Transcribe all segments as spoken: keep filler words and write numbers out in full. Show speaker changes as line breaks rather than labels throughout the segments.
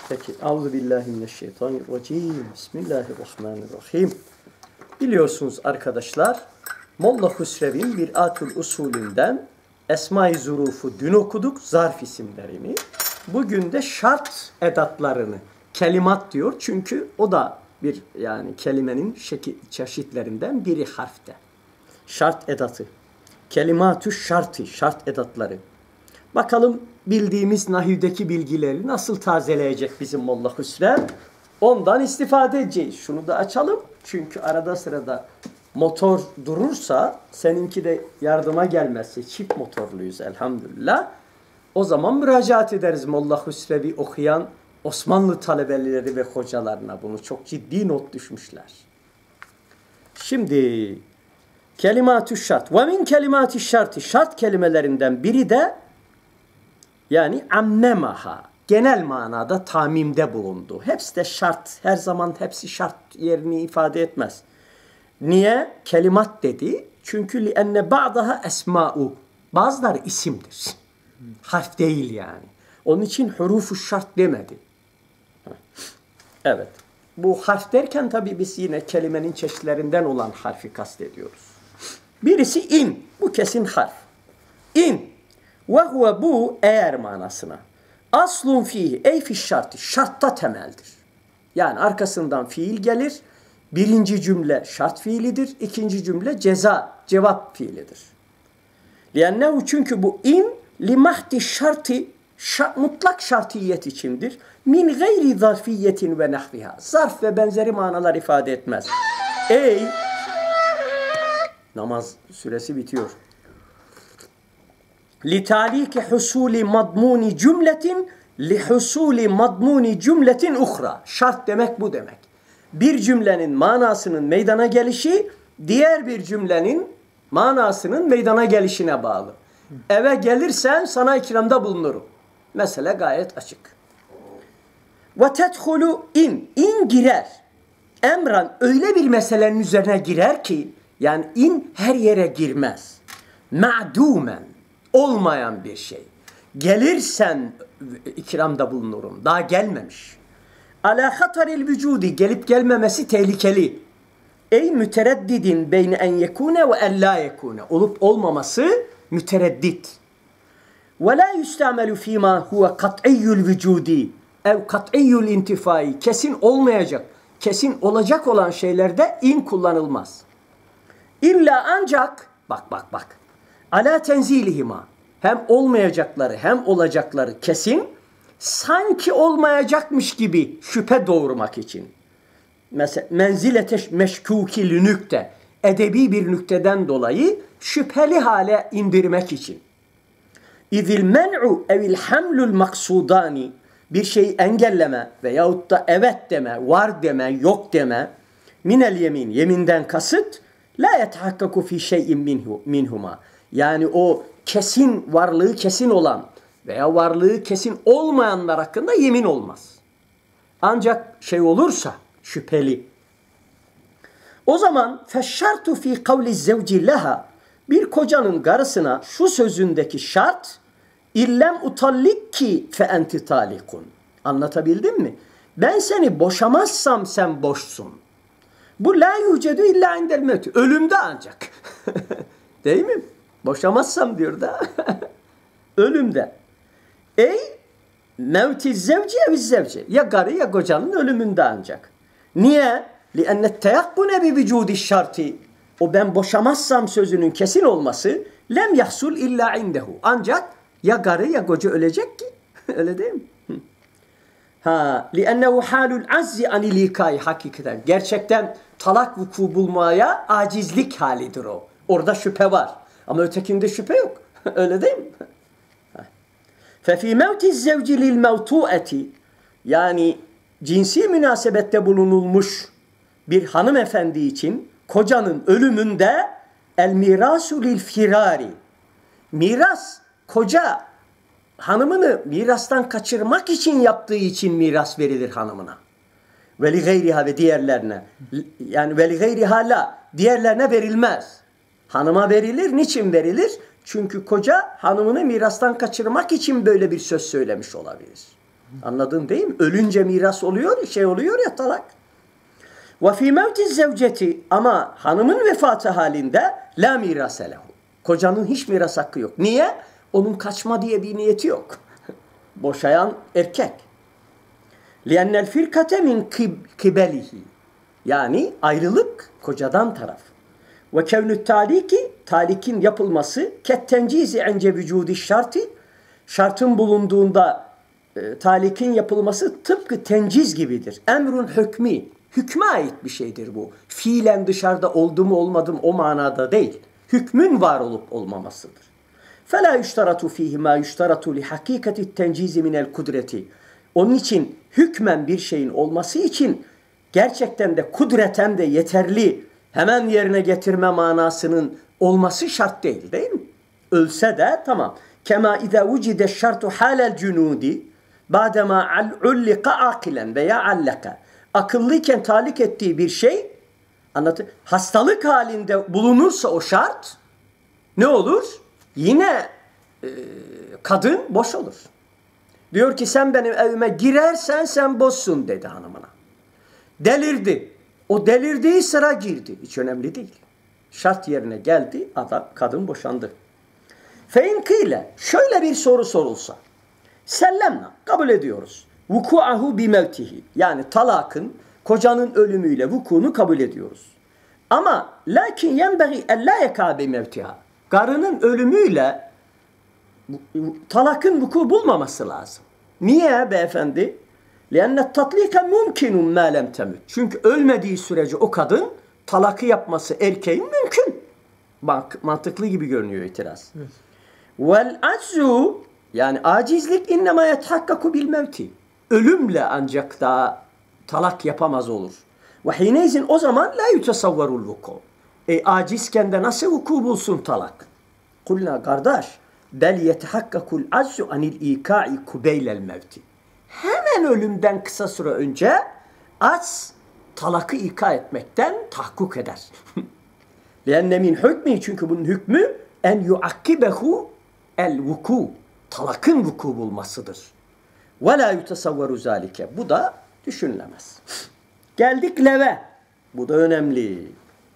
Peki. Euzubillahimineşşeytanirracim. Bismillahirrahmanirrahim. Biliyorsunuz arkadaşlar, Molla Hüsrev'in Mir'atul Usulünden Esma-i Zurufu dün okuduk, zarf isimlerini. Bugün de şart edatlarını, kelimat diyor. Çünkü o da bir yani kelimenin şekil, çeşitlerinden biri harfte. Şart edatı. Kelimatü şartı, şart edatları. Bakalım bildiğimiz nahivdeki bilgileri nasıl tazeleyecek bizim Molla Hüsrev? Ondan istifade edeceğiz. Şunu da açalım. Çünkü arada sırada motor durursa, seninki de yardıma gelmezse, çift motorluyuz elhamdülillah. O zaman müracaat ederiz Molla Hüsrev'i okuyan Osmanlı talebeleri ve hocalarına. Bunu çok ciddi not düşmüşler. Şimdi kelimat-ü şart. Ve min kelimat-ü şartı. Şart kelimelerinden biri de yani ammemaha. Genel manada tamimde bulundu. Hepsi de şart. Her zaman hepsi şart yerini ifade etmez. Niye? Kelimat dedi. Çünkü li'enne ba'daha esma'u. Bazıları isimdir. Harf değil yani. Onun için hurufu şart demedi. Evet. Bu harf derken tabii biz yine kelimenin çeşitlerinden olan harfi kastediyoruz. Birisi in. Bu kesin harf. İn. Ve huve bu eğer manasına. Aslun fihi ey fi şartı. Şartta temeldir. Yani arkasından fiil gelir. Birinci cümle şart fiilidir. İkinci cümle ceza, cevap fiilidir. Liannehu çünkü bu in limahdi şartı şart, mutlak şartiyet içindir. Min gayri zarfiyetin ve nahviha. Zarf ve benzeri manalar ifade etmez. Ey namaz süresi bitiyor. Litaliki husuli madmuni cümletin li husuli madmuni cümletin uhra. Şart demek bu demek. Bir cümlenin manasının meydana gelişi diğer bir cümlenin manasının meydana gelişine bağlı. Eve gelirsen sana ikramda bulunurum. Mesele gayet açık. Ve tedhulu in. İn girer. Emran öyle bir meselenin üzerine girer ki yani in her yere girmez. Ma'dumen. Olmayan bir şey. Gelirsen ikramda bulunurum. Daha gelmemiş. Ala hataril vücudi. Gelip gelmemesi tehlikeli. Ey mütereddidin beyne en yekune ve en la yekune. Olup olmaması mütereddit. Ve la yustamelu fîmâ huve kat'iyyül vücudi. Ev kat'iyyül intifai. Kesin olmayacak. Kesin olacak olan şeylerde in kullanılmaz. İlla ancak bak bak bak. Ala tenzilihima. Hem olmayacakları hem olacakları kesin, sanki olmayacakmış gibi şüphe doğurmak için. Mesela menzilete meşkûkil nükte, edebi bir nükteden dolayı şüpheli hale indirmek için. İzil men'u evil hamlul maksudani, bir şeyi engelleme veyahut da evet deme, var deme, yok deme, minel yemin, yeminden kasıt, la yetehakkaku fi şeyin minhu, minhuma. Yani o kesin, varlığı kesin olan veya varlığı kesin olmayanlar hakkında yemin olmaz. Ancak şey olursa şüpheli. O zaman feşşartu fi kavli zevci leha, bir kocanın karısına şu sözündeki şart illem utallikki fe enti talikun. Anlatabildim mi? Ben seni boşamazsam sen boşsun. Bu la yucedu illa indel mevti. Ölümde ancak. Değil mi? Boşamazsam diyor da. Ölümde. Ey mevti zevci eviz zevci. Ya karı ya kocanın ölümünde ancak. Niye? لِأَنَّ التَّيَقُّنَ بِوِجُودِ الشَّرْطِ. O ben boşamazsam sözünün kesin olması lem yahsul illa indehu. Ancak ya karı ya koca ölecek ki. Öyle değil mi? Ha, لِأَنَّهُ حَالُ الْعَزِّ عَنِ الْيِكَاءِ. Hakikaten. Gerçekten talak vuku bulmaya acizlik halidir o. Orada şüphe var. Ama ötekinde şüphe yok. Öyle değil mi? فَفِي مَوْتِ الزَّوْجِ لِلْمَوْتُؤَةِ. Yani cinsi münasebette bulunulmuş bir hanımefendi için kocanın ölümünde el mirasu lil firari. Miras, koca hanımını mirastan kaçırmak için yaptığı için miras verilir hanımına. Ve li gayriha ve diğerlerine. Yani ve li gayriha la, diğerlerine verilmez. Hanıma verilir. Niçin verilir? Çünkü koca hanımını mirastan kaçırmak için böyle bir söz söylemiş olabilir. Anladın değil mi? Ölünce miras oluyor, şey oluyor ya talak. Ve fî mevtiz zevceti ama hanımın vefatı halinde la mirase lehu. Kocanın hiç miras hakkı yok. Niye? Onun kaçma diye bir niyeti yok. Boşayan erkek. لِيَنَّ الْفِرْكَةَ مِنْ كِبَلِهِ yani ayrılık kocadan taraf. Ve kevnü taliki talikin yapılması kettencizi ence vücudi şartı şartın bulunduğunda e, talikin yapılması tıpkı tenciz gibidir. Emrun hükmü hükme ait bir şeydir bu. Fiilen dışarıda oldu mu olmadı mı o manada değil. Hükmün var olup olmamasıdır. فَلَا يُشْتَرَتُ ف۪يهِ مَا يُشْتَرَتُ لِحَقِيقَةِ التَّنْجِيزِ مِنَ الْكُدْرَةِ onun için hükmen bir şeyin olması için gerçekten de kudreten de yeterli hemen yerine getirme manasının olması şart değil değil mi? Ölse de tamam. Kema izâ vucide şartu halel cunudi ba'dema ullika akilen veya allaka. Akıllıyken talik ettiği bir şey anlatı hastalık halinde bulunursa o şart ne olur? Yine e, kadın boş olur. Diyor ki sen benim evime girersen sen boşsun dedi hanımına. Delirdi. O delirdiği sıra girdi. Hiç önemli değil. Şart yerine geldi. Adam, kadın boşandı. Fein kıyle şöyle bir soru sorulsa. Sellemna kabul ediyoruz. Vuku'ahu bi mevtihi yani talakın kocanın ölümüyle vukuunu kabul ediyoruz. Ama lakin yenbeği ella yeka bi mevtiha. Karının ölümüyle talakın vuku bulmaması lazım. Niye beyefendi? لِأَنَّ التَّطْلِيكَ مُمْكِنٌ مَا لَمْ تَمُتْ çünkü ölmediği sürece o kadın talakı yapması erkeğin mümkün. Bak mantıklı gibi görünüyor itiraz. Evet. وَالْعَجْزُ yani acizlik اِنَّمَا يَتْحَقَّكُ بِالْمَوْتِ ölümle ancak da talak yapamaz olur. وَحِينَيْزٍ o zaman لَا يُتَسَوَّرُ الْوُكُوْ e acizken de nasıl vuku bulsun talak? Kulna kardeş bel yetehakkakul azzu anil ika'i kubeylel mevti. Hemen ölümden kısa süre önce az talakı ika etmekten tahakkuk eder. Lenne min hükmü çünkü bunun hükmü en yuakkibehu el vuku. Talakın vuku bulmasıdır. Ve la yutesavveru zalike. Bu da düşünülemez. Geldik leve. Bu da önemli.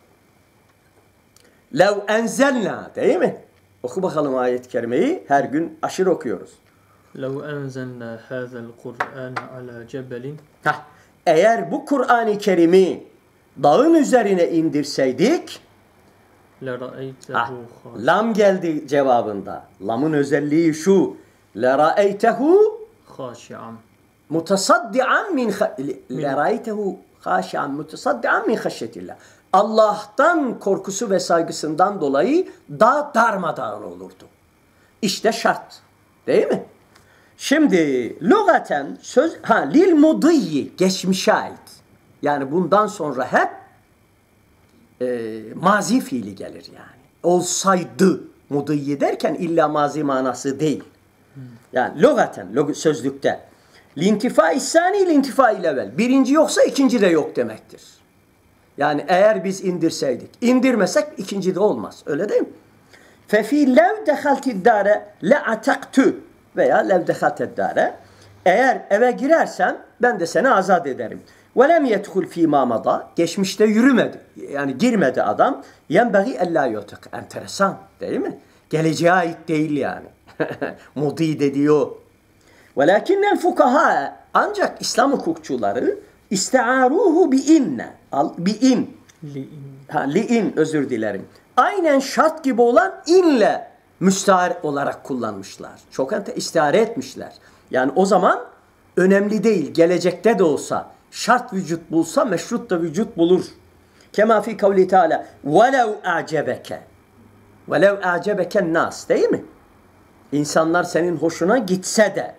Lev enzelna değil mi? Oku bakalım ayet-i kerimeyi. Her gün aşırı okuyoruz.
لَوْ أَنْزَلْنَا هَذَا الْقُرْآنَ عَلَى جَبَلٍ
Hah, eğer bu Kur'an-ı Kerim'i dağın üzerine indirseydik ha, lam geldi cevabında. Lamın özelliği şu. لَرَأَيْتَهُ
خَاشِعًا
مُتَصَدِّعًا مِنْ لَرَأَيْتَهُ خَاشِعًا مُتَصَدِّعًا مِنْ خَشَّةِ اللّٰهِ Allah'tan korkusu ve saygısından dolayı dağ darmadağın olurdu. İşte şart. Değil mi? Şimdi lügaten söz ha lil mudiyyi geçmişe ait. Yani bundan sonra hep e, mazi fiili gelir yani. Olsaydı mudiyyi derken illa mazi manası değil. Yani lügaten sözlükte lintifai sani lintifai level. Birinci yoksa ikinci de yok demektir. Yani eğer biz indirseydik, indirmesek ikinci de olmaz. Öyle değil mi? Fefi lev dehaltid dare le'ataktu veya lev dehaltid dare eğer eve girersen ben de seni azat ederim. Ve lem yedhul fî mâ madâ geçmişte yürümedi. Yani girmedi adam. Yenbeği ellâ yutak. Enteresan değil mi? Geleceğe ait değil yani. Mudi de diyor. Velakinnel fukaha ancak İslam hukukçuları İste'aruhu bi inne. Bi in. Ha, li in özür dilerim. Aynen şart gibi olan inle müstahar olarak kullanmışlar. Çok ente istihare etmişler. Yani o zaman önemli değil. Gelecekte de olsa şart vücut bulsa meşrut da vücut bulur. Kema fi kavli teala velev a'cebeke. Velev a'cebeken nas değil mi? İnsanlar senin hoşuna gitse de.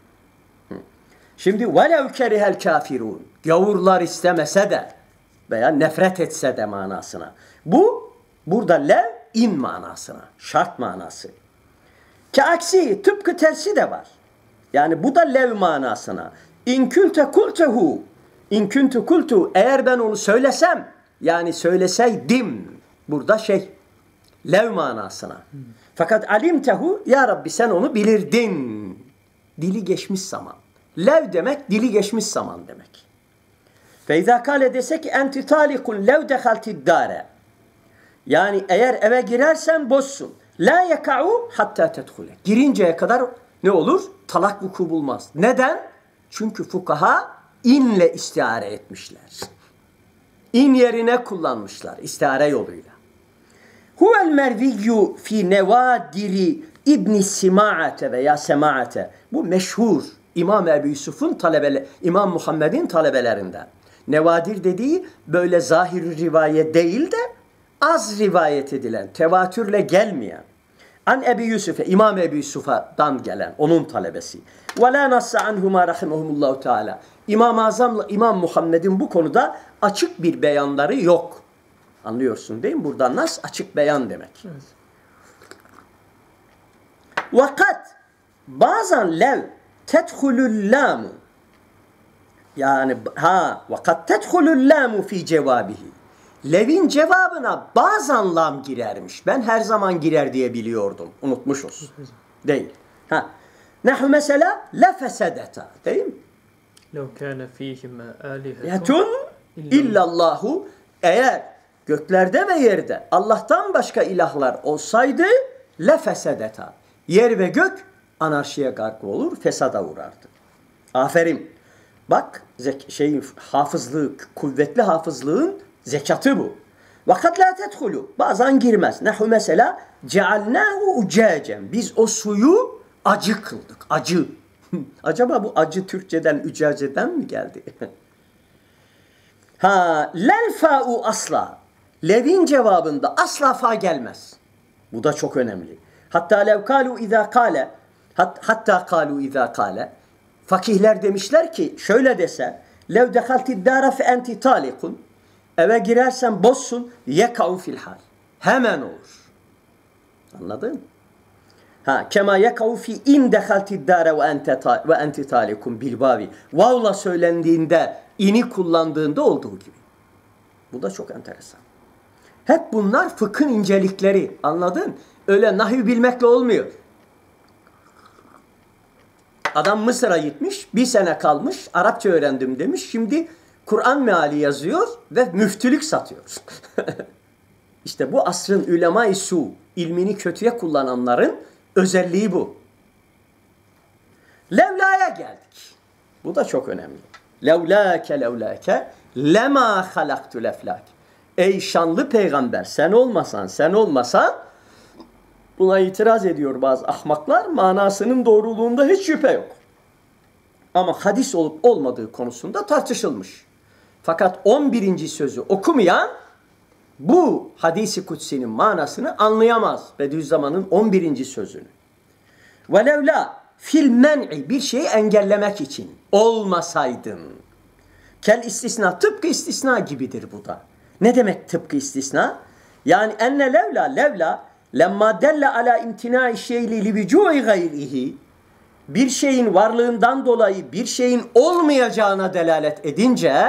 Şimdi velev kerihel kafirun. Gavurlar istemese de veya nefret etse de manasına. Bu burada lev in manasına. Şart manası. Ki aksi tıpkı tersi de var. Yani bu da lev manasına. İn kunte kultehu. İn kunte kultu. Eğer ben onu söylesem yani söyleseydim. Burada şey lev manasına. Hmm. Fakat alimtehu ya Rabbi sen onu bilirdin. Dili geçmiş zaman. Lev demek dili geçmiş zaman demek. Feyza kale desek enti talikun lev dehaltid dare. Yani eğer eve girersen boşsun. La yeka'u hatta tedhule. Girinceye kadar ne olur? Talak vuku bulmaz. Neden? Çünkü fukaha inle istiare etmişler. İn yerine kullanmışlar istiare yoluyla. Huvel merviyyu fi nevadiri İbn Sima'ate veya Sema'ate. Bu meşhur İmam Ebu Yusuf'un talebeleri, İmam Muhammed'in talebelerinden. Nevadir dediği böyle zahir rivayet değil de az rivayet edilen, tevatürle gelmeyen. An Ebu Yusuf'e, İmam Ebu Yusuf'dan gelen, onun talebesi. Ve la nassa anhuma rahimahumullahu teala. İmam-ı Azam'la İmam Muhammed'in bu konuda açık bir beyanları yok. Anlıyorsun değil mi? Buradan nas açık beyan demek. Evet. Vakat bazen lev tedhulul lamu. Yani ha vakat tedhulul lamu fi cevabihi. Lev'in cevabına bazen lam girermiş. Ben her zaman girer diye biliyordum. Unutmuşuz. Değil. Ha. Nahu mesela lefesedeta. Değil mi?
لو كان فيهما آلهة
Yetun illallahu. Eğer göklerde ve yerde Allah'tan başka ilahlar olsaydı lefesedeta. Yer ve gök anarşiye gark olur, fesada uğrardı. Aferin. Bak şey hafızlığı, kuvvetli hafızlığın zekatı bu. Vakat la tedhulu. Bazen girmez. Nehu mesela cealnahu ucacen. Biz o suyu acı kıldık. Acı. Acaba bu acı Türkçeden, ücaceden mi geldi? Ha, lel fa'u asla. Lev'in cevabında asla fa gelmez. Bu da çok önemli. Hatta lev kalu izâ kâle hat, hatta kalu izâ kâle fakihler demişler ki şöyle dese lev dehaltid dâra fe enti talikun eve girersen boşsun yeka'u fil hal. Hemen olur. Anladın? Ha, kema yeka'u fi in dehaltid dâra ve ente ve enti talikun bil vavi. Vav'la söylendiğinde ini kullandığında olduğu gibi. Bu da çok enteresan. Hep bunlar fıkhın incelikleri. Anladın? Öyle nahiv bilmekle olmuyor. Adam Mısır'a gitmiş, bir sene kalmış, Arapça öğrendim demiş. Şimdi Kur'an meali yazıyor ve müftülük satıyor. İşte bu asrın ulema-i su, ilmini kötüye kullananların özelliği bu. Levla'ya geldik. Bu da çok önemli. Levlâke levlâke lemâ halaktu leflâk. Ey şanlı peygamber sen olmasan sen olmasan buna itiraz ediyor bazı ahmaklar. Manasının doğruluğunda hiç şüphe yok. Ama hadis olup olmadığı konusunda tartışılmış. Fakat on birinci sözü okumayan bu hadisi kutsinin manasını anlayamaz. Bediüzzaman'ın on birinci sözünü. Velevla fil men'i bir şeyi engellemek için olmasaydın. Kel istisna tıpkı istisna gibidir bu da. Ne demek tıpkı istisna? Yani enne levla levla lemma delle ala imtina'i şeyli li vücu'i gayrihi bir şeyin varlığından dolayı bir şeyin olmayacağına delalet edince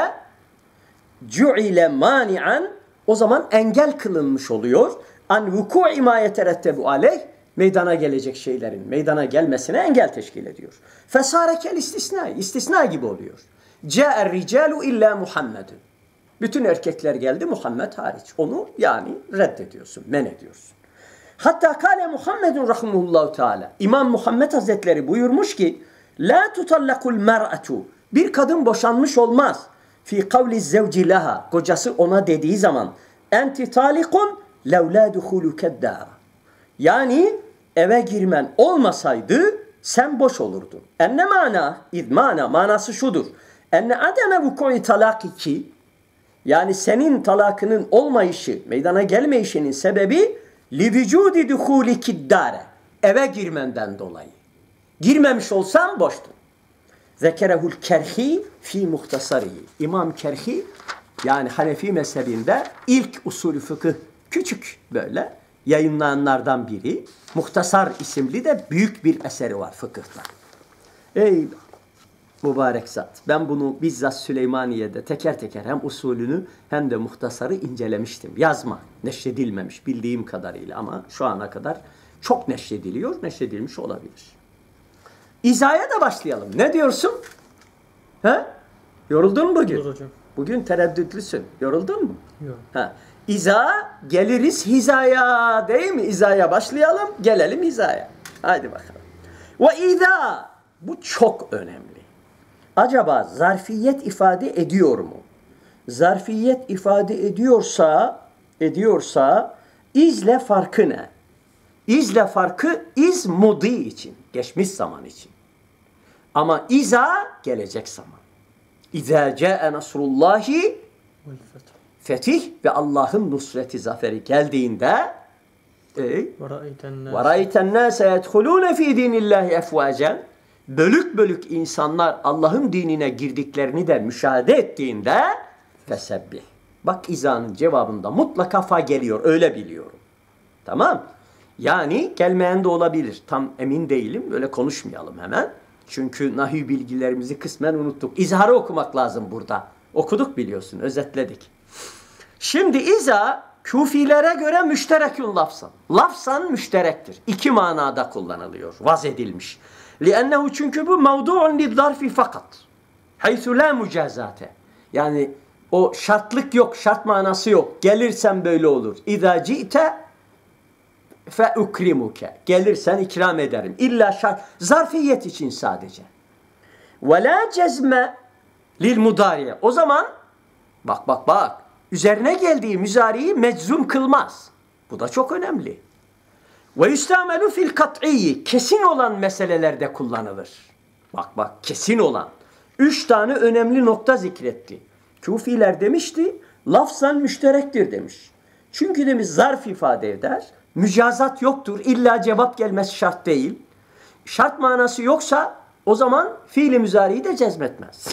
cu'ile mani'an o zaman engel kılınmış oluyor. An vuku'i ma yeterettebu aleyh meydana gelecek şeylerin meydana gelmesine engel teşkil ediyor. Fesarekel istisna istisna gibi oluyor. Ca'er ricalu illa Muhammedun. Bütün erkekler geldi Muhammed hariç. Onu yani reddediyorsun, men ediyorsun. Hatta kâle Muhammedun rahimehullahu teala. İmam Muhammed Hazretleri buyurmuş ki la tutallakul mer'atu. Bir kadın boşanmış olmaz. Fi kavli zevci laha. Kocası ona dediği zaman enti talikun lev la duhuluke dâra. Yani eve girmen olmasaydı sen boş olurdun. Enne mana, idmana manası şudur. Enne ademe vuku'i talakiki yani senin talakının olmayışı, meydana gelmeyişinin sebebi li vücudi duhuliki dâre. Eve girmenden dolayı. Girmemiş olsan boştun. Zekerehul kerhi fi muhtasarihi. İmam Kerhi yani Hanefi mezhebinde ilk usulü fıkıh küçük böyle yayınlayanlardan biri. Muhtasar isimli de büyük bir eseri var fıkıhta. Ey mübarek zat. Ben bunu bizzat Süleymaniye'de teker teker hem usulünü hem de muhtasarı incelemiştim. Yazma, neşredilmemiş bildiğim kadarıyla ama şu ana kadar çok neşrediliyor, neşredilmiş olabilir. İzaya da başlayalım. Ne diyorsun? He? Yoruldun mu bugün?
Olur hocam.
Bugün tereddütlüsün. Yoruldun mu?
Yok.
Ha. İza geliriz hizaya, değil mi? İzaya başlayalım, gelelim hizaya. Haydi bakalım. Ve iza, bu çok önemli. Acaba zarfiyet ifade ediyor mu? Zarfiyet ifade ediyorsa, ediyorsa izle farkı ne? İzle farkı iz mudi için, geçmiş zaman için. Ama iza gelecek zaman. İza ca'e nasrullahi
Vel feth.
fetih ve Allah'ın nusreti zaferi geldiğinde e,
Ve ra'eyten nas.
وَرَيْتَ النَّاسَ يَدْخُلُونَ ف۪ي دِينِ اللّٰهِ اَفْوَاجًا bölük bölük insanlar Allah'ın dinine girdiklerini de müşahede ettiğinde fesebbih. Bak izanın cevabında mutlaka fa geliyor. Öyle biliyorum. Tamam. Yani gelmeyen de olabilir. Tam emin değilim. Böyle konuşmayalım hemen. Çünkü nahiy bilgilerimizi kısmen unuttuk. İzharı okumak lazım burada. Okuduk biliyorsun. Özetledik. Şimdi iza Kufilere göre müşterekün lafzan. Lafzan müşterektir. İki manada kullanılıyor. Vaz edilmiş. لِأَنَّهُ çünkü bu mevdu'un lizzarfi fakat. Haythu la mücazate. Yani o şartlık yok, şart manası yok. Gelirsen böyle olur. İza ci'te fe ukrimuke. Gelirsen ikram ederim. İlla şart. Zarfiyet için sadece. Ve la cezme lil mudariye. O zaman bak bak bak. Üzerine geldiği müzariyi meczum kılmaz. Bu da çok önemli. Ve yustamelu fil kat'iyyi. Kesin olan meselelerde kullanılır. Bak bak kesin olan. Üç tane önemli nokta zikretti. Kufiler demişti, lafzan müşterektir demiş. Çünkü demiş zarf ifade eder. Mücazat yoktur. İlla cevap gelmesi şart değil. Şart manası yoksa o zaman fiili müzariyi de cezmetmez.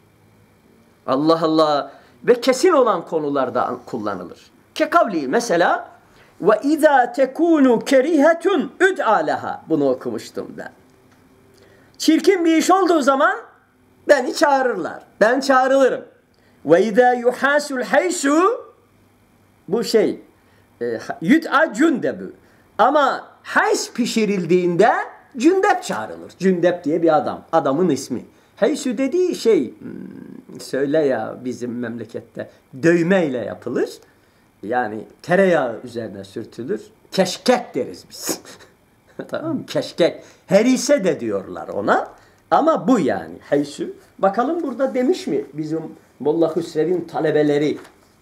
Allah Allah. Ve kesin olan konularda kullanılır. Kekavli mesela ve izâ tekûnû kerihetun üd'a leha. Bunu okumuştum ben. Çirkin bir iş olduğu zaman beni çağırırlar. Ben çağrılırım. Ve izâ yuhâsul haysu bu şey e, yud'a cündebü. Ama hays pişirildiğinde cündep çağrılır. Cündep diye bir adam. Adamın ismi. Haysu dediği şey söyle ya bizim memlekette dövmeyle yapılır. Yani tereyağı üzerine sürtülür. Keşkek deriz biz. Tamam mı? Keşkek. Herise de diyorlar ona. Ama bu yani. Haysu. Bakalım burada demiş mi bizim Molla Hüsrev'in talebeleri?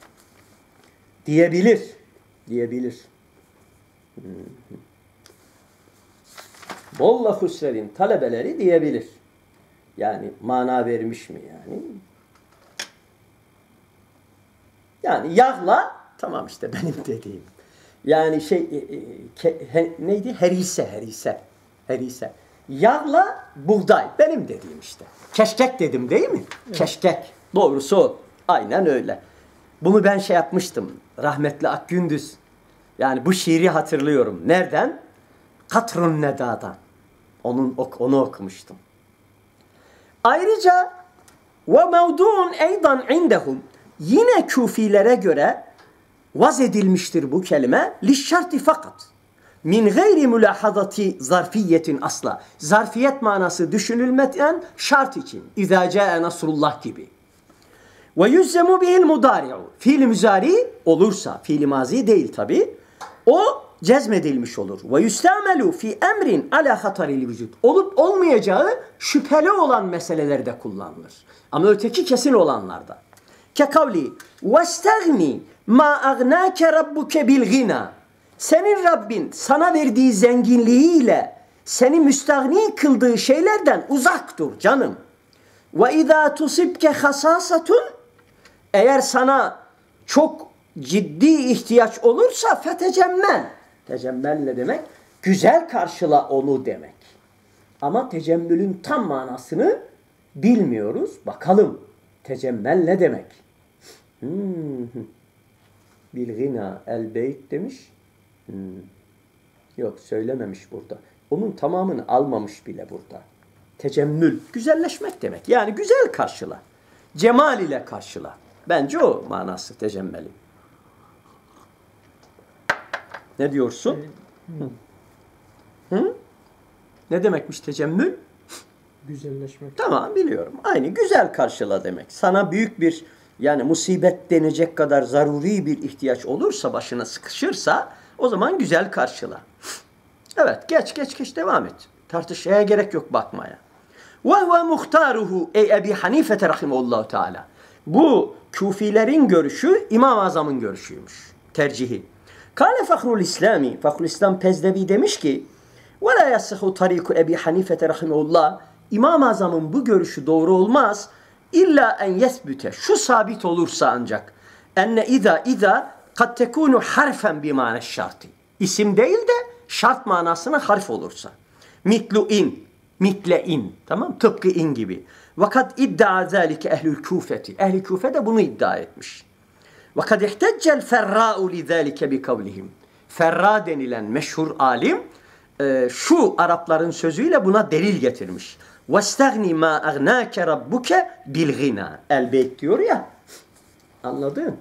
Diyebilir. Diyebilir. Hmm. Molla Hüsrev'in talebeleri diyebilir. Yani mana vermiş mi yani? Yani yağla tamam işte benim dediğim. Yani şey e, ke, he, neydi? Herise, herise. Herise. Yağla buğday benim dediğim işte. Keşkek dedim değil mi? Evet. Keşkek. Doğrusu o. Aynen öyle. Bunu ben şey yapmıştım. Rahmetli Akgündüz. Yani bu şiiri hatırlıyorum. Nereden? Katrun Neda'dan. Onun onu okumuştum. Ayrıca ve mevdu'un eydan indehum yine Kufilere göre vaz edilmiştir bu kelime lişşarti fakat min gayri mülahazati zarfiyetin asla. Zarfiyet manası düşünülmeden şart için. İzâ câe nasrullah gibi. Ve yüzzemu bihil mudari'u. Fiil müzari olursa, fiil mazi değil tabi. O cezmedilmiş olur. Ve yustamelu fi emrin ala hataril vücut. Olup olmayacağı şüpheli olan meselelerde kullanılır. Ama öteki kesin olanlarda. Kekavli vestagni ma agnake rabbuke bil gina. Senin Rabbin sana verdiği zenginliğiyle seni müstahni kıldığı şeylerden uzak dur canım. Ve izâ tusibke hasâsatun eğer sana çok ciddi ihtiyaç olursa fetecemmel. Tecemmel ne demek? Güzel karşıla onu demek. Ama tecemmülün tam manasını bilmiyoruz. Bakalım tecemmel ne demek? Hmm. Bil gina el beyt demiş. Hmm. Yok söylememiş burada. Onun tamamını almamış bile burada. Tecemmül, güzelleşmek demek. Yani güzel karşıla. Cemal ile karşıla. Bence o manası tecemmeli. Ne diyorsun? Hı? Hı? Ne demekmiş tecemmül?
Güzelleşmek.
Tamam, biliyorum. Aynı güzel karşıla demek. Sana büyük bir, yani musibet denecek kadar zaruri bir ihtiyaç olursa, başına sıkışırsa, o zaman güzel karşıla. Evet, geç geç geç devam et. Tartışmaya gerek yok, bakmaya. Ve huve muhtaruhu ey Ebi Hanife rahimehullah Teala. Bu Kufilerin görüşü İmam-ı Azam'ın görüşüymüş. Tercihi. Kâle Fahrul İslami, Fahrul İslam Pezdevi demiş ki: "Ve la yasihhu tariku Ebi Hanife rahimehullah." İmam-ı Azam'ın bu görüşü doğru olmaz. İlla en yesbüte. Şu sabit olursa ancak. Enne iza iza kad tekunu harfen bi ma'ne şartı. İsim değil de şart manasına harf olursa. Mitlu in, mitle in. Tamam? Tıpkı in gibi. Vakat iddia zalike ehlül Kufeti. Ehli Kufe de bunu iddia etmiş. Vakat ihteccel ferra'u li zalike bi kavlihim. Ferra denilen meşhur alim e, şu Arapların sözüyle buna delil getirmiş. وَاسْتَغْنِ مَا أَغْنَاكَ رَبُّكَ بِالْغِنَى. El-Beyt diyor ya. Anladın?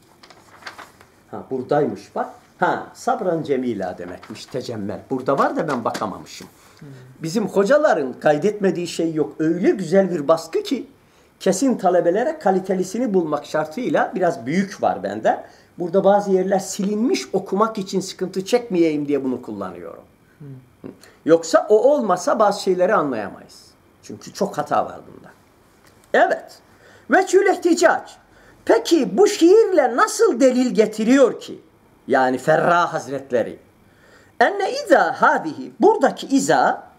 Ha, buradaymış bak. Ha, sabran cemila demekmiş, tecemmel. Burada var da ben bakamamışım. Bizim hocaların kaydetmediği şey yok. Öyle güzel bir baskı ki kesin talebelere kalitelisini bulmak şartıyla biraz büyük var bende. Burada bazı yerler silinmiş, okumak için sıkıntı çekmeyeyim diye bunu kullanıyorum. Hmm. Yoksa o olmasa bazı şeyleri anlayamayız. Çünkü çok hata var bunda. Evet. Veçhül ihticac. Peki bu şiirle nasıl delil getiriyor ki? Yani Ferra Hazretleri. Enne iza hadihi. Buradaki iza,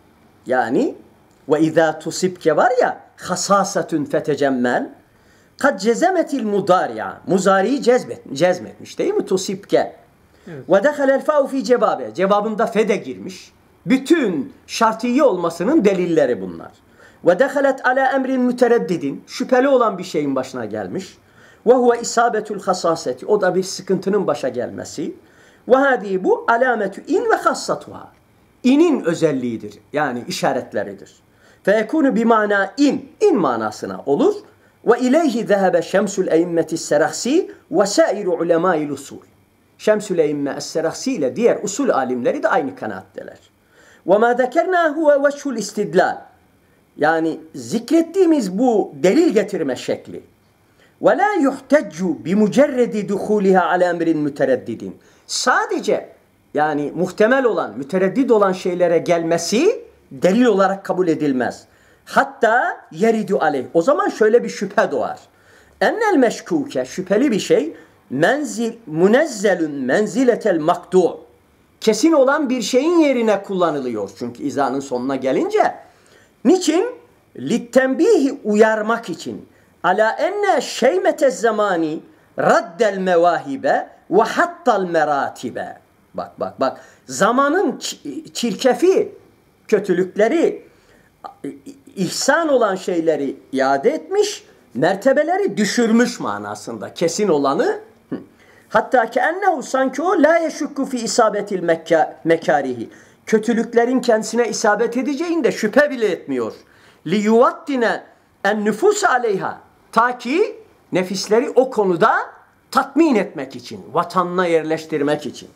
yani ve iza tusibke var ya, hasasatun fetecemmel. Kad cezemetil mudari'a. Muzari'yi cezmet, cezmetmiş değil mi? Tusibke. Ve dehalel fa'u fi cevabe. Cevabında fede girmiş. Bütün şartiye olmasının delilleri bunlar. Ve dehalet ala emrin mütereddidin. Şüpheli olan bir şeyin başına gelmiş. Ve huve isabetul hasaseti. O da bir sıkıntının başa gelmesi. Ve hadi bu alametü in ve hassatuha. İnin özelliğidir. Yani işaretleridir. Fe yekunu bi mana in. İn manasına olur. Ve ileyhi zehebe şemsul e'immeti serahsi ve sairu ulemâil usul. Şemsül Eymme Es-Serahsi ile diğer usul alimleri de aynı kanaatteler. وَمَا ذَكَرْنَا هُوَ وَجْهُ الْاِسْتِدْلَالِ. Yani zikrettiğimiz bu delil getirme şekli. وَلَا يُحْتَجُّ بِمُجَرَّدِ دُخُولِهَا عَلَى اَمْرٍ مُتَرَدِّدٍ. Sadece yani muhtemel olan, mütereddit olan şeylere gelmesi delil olarak kabul edilmez. Hatta yeridu aleyh. O zaman şöyle bir şüphe doğar. Ennel meşkuke, şüpheli bir şey, menzil munezzelun menziletel maktu. Kesin olan bir şeyin yerine kullanılıyor. Çünkü izanın sonuna gelince. Niçin? Littenbihi, uyarmak için. Ala enne şeymetez zamani raddel mevahibe ve hattal meratibe. Bak bak bak. Zamanın çirkefi, kötülükleri, ihsan olan şeyleri iade etmiş, mertebeleri düşürmüş manasında. Kesin olanı. Hatta ki ennehu, sanki o la yeşukku fi isabetil mekarihi. Kötülüklerin kendisine isabet edeceğinde şüphe bile etmiyor. Li yuvattine en nüfus aleyha. Ta ki nefisleri o konuda tatmin etmek için, vatanına yerleştirmek için.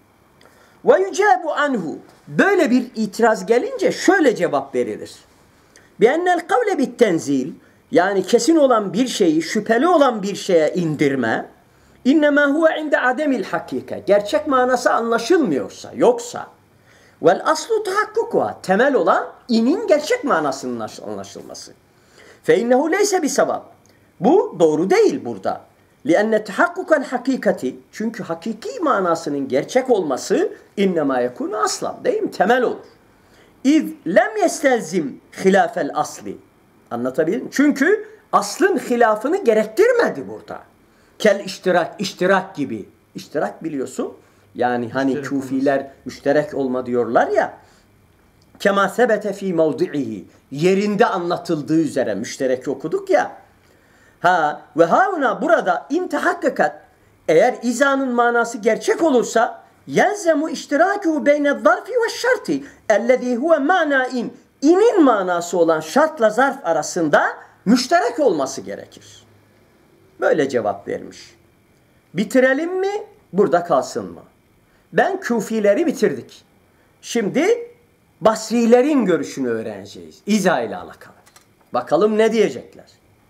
Ve yücebu anhu. Böyle bir itiraz gelince şöyle cevap verilir. Bi ennel kavle bit tenzil. Yani kesin olan bir şeyi şüpheli olan bir şeye indirme. İnnemâ huve inde ademil hakike. Gerçek manası anlaşılmıyorsa, yoksa. Vel aslu tahakkukuha. Temel olan inin gerçek manasının anlaşılması. Fe innehu leyse bi sebab. Bu doğru değil burada. Lienne tahakkukel hakikati. Çünkü hakiki manasının gerçek olması innemâ yekûnu aslan. Değil mi? Temel olur. İz lem yestelzim hilafel asli. Anlatabildim mi? Çünkü aslın hilafını gerektirmedi burada. Kel iştirak, iştirak gibi. İştirak biliyorsun. Yani hani müşterek Kufiler olması. Müşterek olma diyorlar ya. Kema sebete fi mevdi'ihi. Yerinde anlatıldığı üzere müşterek okuduk ya. Ha ve hauna burada intihakkakat, eğer izanın manası gerçek olursa yelzemu iştirakuhu beyne zarfi ve şartı ellezî huve mana in. İnin manası olan şartla zarf arasında müşterek olması gerekir. Böyle cevap vermiş. Bitirelim mi? Burada kalsın mı? Ben Kufileri bitirdik. Şimdi Basrilerin görüşünü öğreneceğiz. İza ile alakalı. Bakalım ne diyecekler.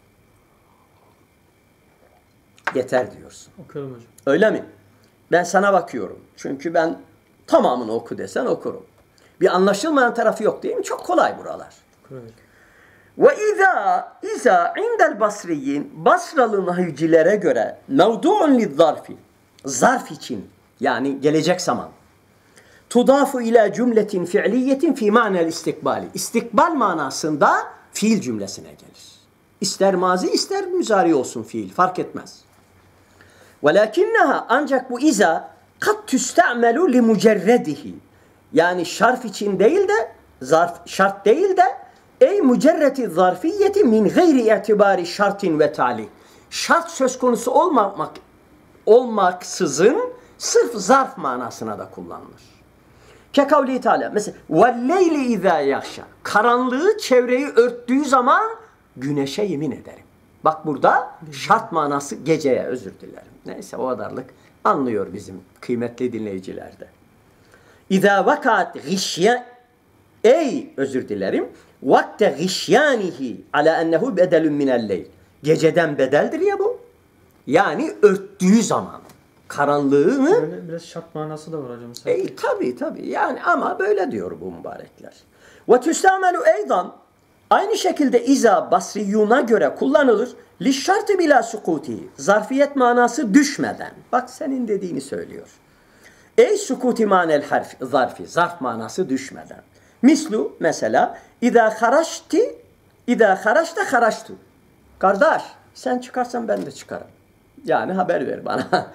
Yeter diyorsun.
Okuyorum hocam.
Öyle mi? Ben sana bakıyorum. Çünkü ben tamamını oku desen okurum. Bir anlaşılmayan tarafı yok değil mi? Çok kolay buralar.
Okuyorum hocam.
Ve izâ izâ indel basriyin Basralı nahivcilere göre mevdu'un lizzarfi zarf için yani gelecek zaman tudafu ila cümletin fi'liyetin fi ma'nel istikbali istikbal manasında fiil cümlesine gelir. İster mazi ister müzari olsun fiil fark etmez. Velakinneha ancak bu iza kat tüste'melu li mucerredihi yani şarf için değil de zarf şart değil de ey mücerreti zarfiyeti min gayri itibari şartin ve tali. Şart söz konusu olmamak olmaksızın sırf zarf manasına da kullanılır. Kekavli Teala mesela velleyli izâ yahşa karanlığı çevreyi örttüğü zaman güneşe yemin ederim. Bak burada şart manası geceye özür dilerim. Neyse o kadarlık anlıyor bizim kıymetli dinleyicilerde. İzâ vakat gişya ey özür dilerim vakte gişyanihi ala ennehu bedelun minel leyl. Geceden bedeldir ya bu. Yani örttüğü zaman karanlığını
Böyle biraz şart manası da var hocam.
e, tabii tabii yani ama böyle diyor bu mübarekler. Ve tüstamelu eydan aynı şekilde iza basriyuna göre kullanılır. Li şartı bila sukuti zarfiyet manası düşmeden. Bak senin dediğini söylüyor. Ey sukuti manel harf zarfi zarf manası düşmeden. Mislu mesela İza haraşti İza haraşta haraştu. Kardeş sen çıkarsan ben de çıkarım. Yani haber ver bana.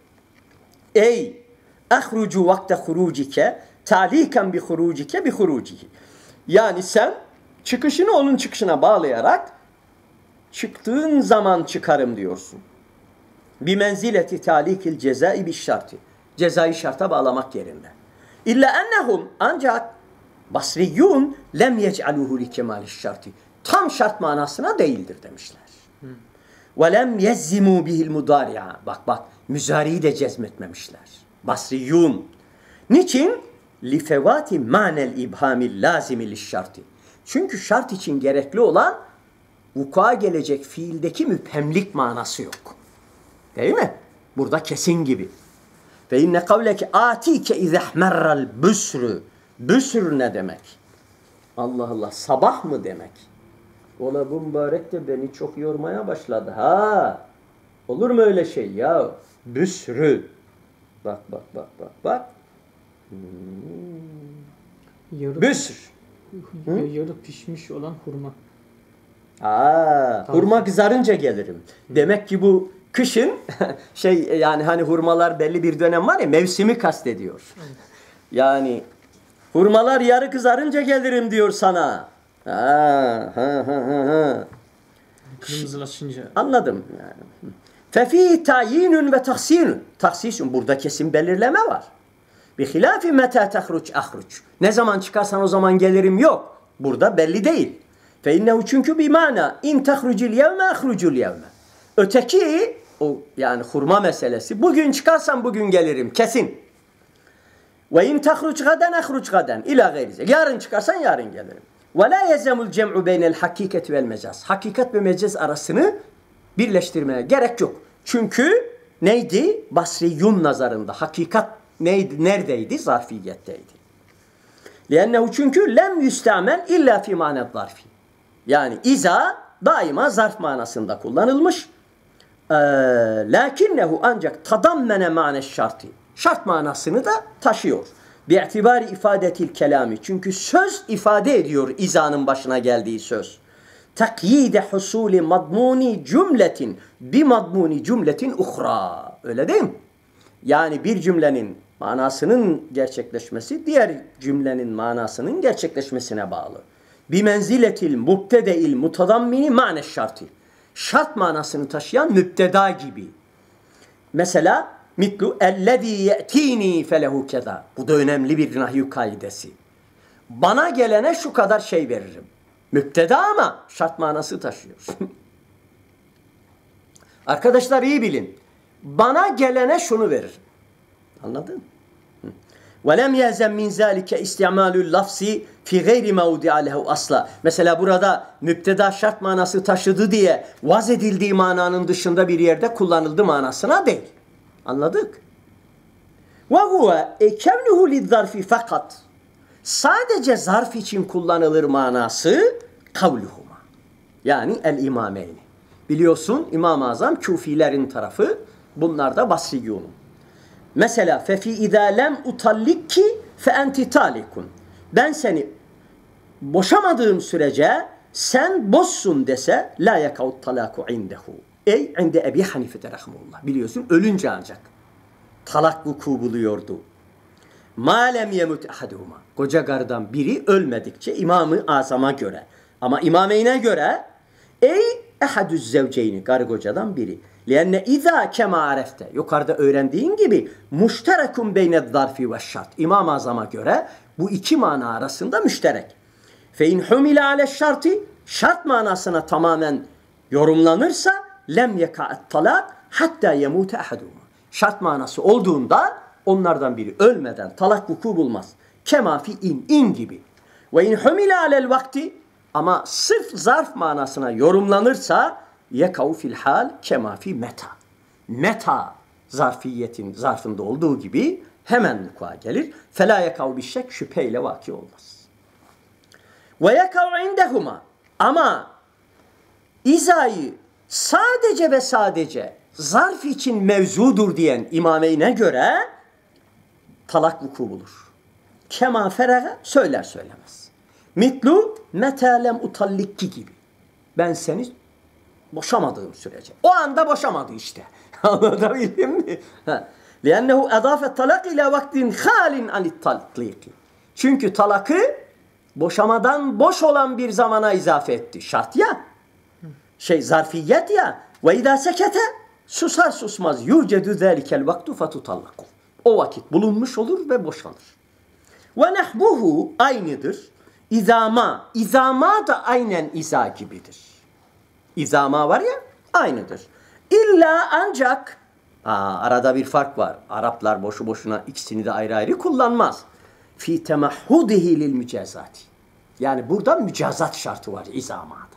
Ey ahrucu vakte hurucike taliken bi hurucike bi hurucihi. Yani sen çıkışını onun çıkışına bağlayarak çıktığın zaman çıkarım diyorsun. Bi menzileti talikil cezai bi şartı. Cezayı şarta bağlamak yerinde. İlla ennehum ancak Basriyun lem yec'aluhu li kemaliş şartı. Tam şart manasına değildir demişler. Ve lem yezzimu bihil mudari'a. Bak bak müzariyi de cezmetmemişler. Basriyun. Niçin? Li fevati manel ibhamil lazimi liş şartı. Çünkü şart için gerekli olan vuku'a gelecek fiildeki müphemlik manası yok. Değil mi? Burada kesin gibi. Ve inne kavleke atike izahmerral büsrü. Büsr ne demek? Allah Allah sabah mı demek? Ola bu mübarek de beni çok yormaya başladı. Ha, olur mu öyle şey ya? Büsrü. Bak bak bak bak bak. Hmm.
Yarı,
Büsr.
yarı pişmiş olan hurma.
Aa, hurma kızarınca gelirim. Demek ki bu kışın şey yani hani hurmalar belli bir dönem var ya mevsimi kastediyor. Yani hurmalar yarı kızarınca gelirim diyor sana. Ha, ha, ha, ha.
Kırmızılaşınca.
Anladım yani. Fefi tayinun ve tahsinun. Tahsisun burada kesin belirleme var. Bi hilafi meta tahruç ahruç. Ne zaman çıkarsan o zaman gelirim yok. Burada belli değil. Fe innehu çünkü bir mana in tahrucul yevme ahrucul yevme. Öteki o yani hurma meselesi. Bugün çıkarsan bugün gelirim kesin. Ve in tahruc gaden ahruc gaden ila gayri. Yarın çıkarsan yarın gelirim. Ve la yezemul cem'u beynel hakikat vel mecaz. Hakikat ve mecaz arasını birleştirmeye gerek yok. Çünkü neydi? Basriyun nazarında hakikat neydi? Neredeydi? Zarfiyetteydi. Lennehu çünkü lem yüstamel illa fi manet zarfi. Yani iza daima zarf manasında kullanılmış. Ee, lakinnehu ancak tadammene maneş şartı. Şart manasını da taşıyor. Bi'tibari ifadetil kelami. Çünkü söz ifade ediyor izanın başına geldiği söz. Takyide husuli madmuni cümletin bi madmuni cümletin uhra. Öyle değil mi? Yani bir cümlenin manasının gerçekleşmesi diğer cümlenin manasının gerçekleşmesine bağlı. Bi menziletil mubtede'il mutadammini maneş şartı. Şart manasını taşıyan mübteda gibi. Mesela mitlu ellezî ye'tînî felehu keza. Bu da önemli bir nahyu kaidesi. Bana gelene şu kadar şey veririm. Mübteda ama şart manası taşıyor. Arkadaşlar iyi bilin. Bana gelene şunu veririm. Anladın mı? وَلَمْ يَلْزَمْ مِنْ ذَٰلِكَ اِسْتِعْمَالُ اللَّفْزِ فِي غَيْرِ مَوْدِعَ لَهُ asla. Mesela burada müpteda şart manası taşıdı diye vaz edildiği mananın dışında bir yerde kullanıldı manasına değil. Anladık? وَهُوَ اَكَوْنُهُ لِلظَّرْفِ fakat. Sadece zarf için kullanılır manası kavluhuma. Yani el-imameyni. Biliyorsun İmam-ı Azam Küfilerin tarafı, bunlar da Basriyunun. Mesela fefi idâ lem utallikki fe enti talikun. Ben seni boşamadığım sürece sen boşsun dese la yekavut talaku indehu. Ey inde Ebi Hanife rahimehullah. Biliyorsun ölünce ancak talak vuku buluyordu. Ma lem yemut ahaduhuma. Koca karıdan biri ölmedikçe İmam-ı Azam'a göre. Ama İmameyne göre ey ehadüz zevceyni, karı kocadan biri. Lianne izâ kema arefte. Yukarıda öğrendiğin gibi müşterekun beyned zarfi ve şart. İmam-ı Azam'a göre bu iki mana arasında müşterek. Fe in humile ale şartı, şart manasına tamamen yorumlanırsa lem yeka'et talak hatta yemute ahaduhuma. Şart manası olduğunda onlardan biri ölmeden talak vuku bulmaz. Kema fi in, in gibi. Ve in humile alel vakti, ama sırf zarf manasına yorumlanırsa yekav fil hal kema fi meta. Meta zarfiyetin zarfında olduğu gibi hemen vuku'a gelir. Fela yekav bir şek, şüpheyle vaki olmaz. Ve yekav indehuma, ama izayı sadece ve sadece zarf için mevzudur diyen İmameyne göre talak vuku bulur. Kema feraga, söyler söylemez. Mitlu metelem utallikki gibi. Ben seni boşamadığım sürece. O anda boşamadı işte. Anlatabildim mi? Liannehu edafet talak ila vaktin halin anit taliki. Çünkü talakı boşamadan boş olan bir zamana izafe etti. Şart ya. Şey zarfiyet ya. Ve idâ sekete, susar susmaz yucedu zâlikel vaktu fatutallaku. O vakit bulunmuş olur ve boşanır. Ve nehbuhu aynıdır. İzama, izama da aynen iza gibidir. İzama var ya, aynıdır. İlla ancak, aa, arada bir fark var. Araplar boşu boşuna ikisini de ayrı ayrı kullanmaz. Fi temahhudihi lil mücazati. Yani burada mücazat şartı var izamada.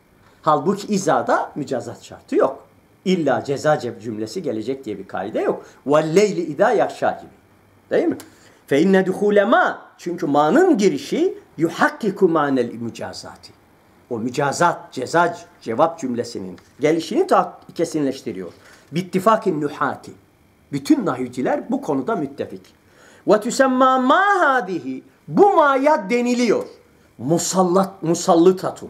Halbuki izada mücazat şartı yok. İlla ceza cümlesi gelecek diye bir kaide yok. Velleyli idâ yakşâ gibi. Değil mi? Fe inne duhûle ma. Çünkü ma'nın girişi yuhakkiku ma'nel mücazati. O mücazat, ceza, cevap cümlesinin gelişini kesinleştiriyor. Bittifakin nuhati. Bütün nahyiciler bu konuda müttefik. Ve tüsemma ma hadihi. Bu ma'ya deniliyor. Musallat, musallıtatun.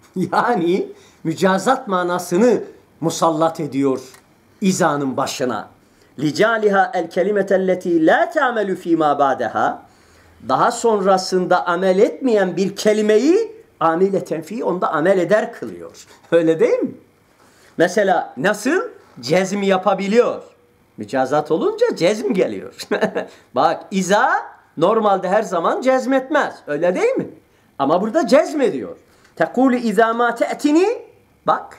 Yani mücazat manasını musallat ediyor izanın başına. Licaliha el kelimetelleti la ta'melu fîmâ ba'deha. Daha sonrasında amel etmeyen bir kelimeyi amile tenfi onda amel eder kılıyor. Öyle değil mi? Mesela nasıl? Cezm yapabiliyor. Mücazat olunca cezm geliyor. Bak iza normalde her zaman cezmetmez. Öyle değil mi? Ama burada cezmediyor. Tekulu izâ mâ te'tini. Bak.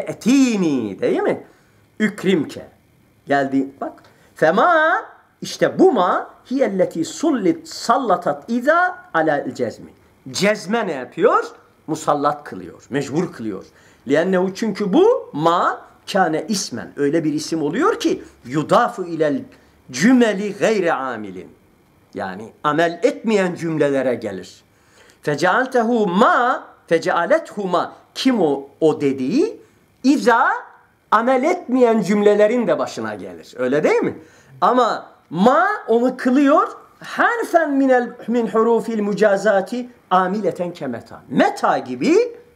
Te'tini değil mi? Ükrimke. Geldi bak. Fema, işte bu ma hiyelleti sullit sallatat iza alel cezmi. Cezme ne yapıyor? Musallat kılıyor. Mecbur kılıyor. Liannehu, çünkü bu ma kâne ismen. Öyle bir isim oluyor ki yudafu ilel cümeli gayri amilin. Yani amel etmeyen cümlelere gelir. Fecealtehu ma fecealethu ma. Kim o, o dediği? İza amel etmeyen cümlelerin de başına gelir. Öyle değil mi? Ama ma onu kılıyor. Harfen minel min hurufil mucazati amileten kemeta. Meta gibi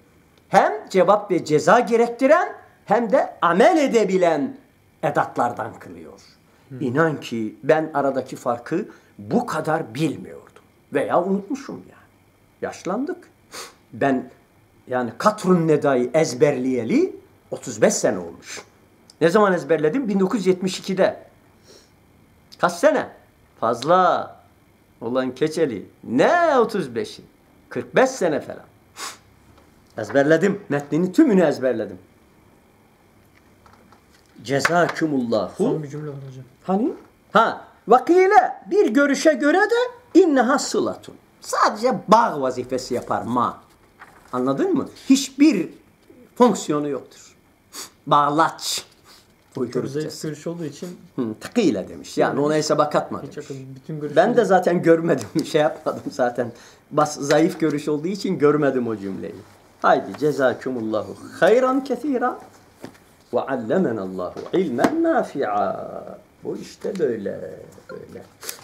hem cevap ve ceza gerektiren hem de amel edebilen edatlardan kılıyor. Hmm. İnan ki ben aradaki farkı bu kadar bilmiyordum. Veya unutmuşum yani. Yaşlandık. Ben yani katrun nedayı ezberleyeli otuz beş sene olmuş. Ne zaman ezberledim? bin dokuz yüz yetmiş ikide. Kaç sene? Fazla. Ulan keçeli. Ne otuz beşi? kırk beş sene falan. Ezberledim. Metnini tümünü ezberledim. Cezâkumullahu.
Son bir cümle var hocam.
Hani? Ha. Vakile bir görüşe göre de inneha sılatun. Sadece bağ vazifesi yapar ma. Anladın mı? Hiçbir fonksiyonu yoktur. Bağlaç.
Çok zayıf görüş olduğu için
Hı, tıkıyla demiş. Yani ona hesaba katma
hiç
demiş.
akıl, bütün görüşleri...
Ben de zaten görmedim. Şey yapmadım zaten. Bas, zayıf görüş olduğu için görmedim o cümleyi. Haydi cezakumullahu hayran kethira ve allemenallahu ilmen nafi'a. Bu işte böyle böyle.